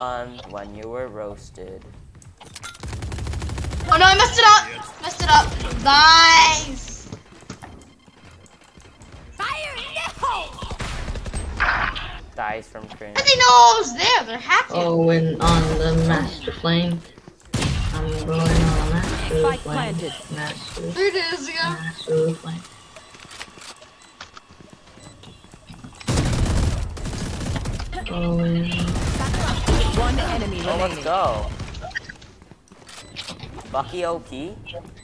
When you were roasted. Oh no, I messed it up! Messed it up. Nice! Fire in the hole! Dies from cringe. How did they know I was there? They're hacking. Oh, and on the master flame. I'm going on a master Spike flame. planted. Master. 3 days ago. Master flame. Oh, and... One enemy Oh, let's remaining. go. Bucky OP.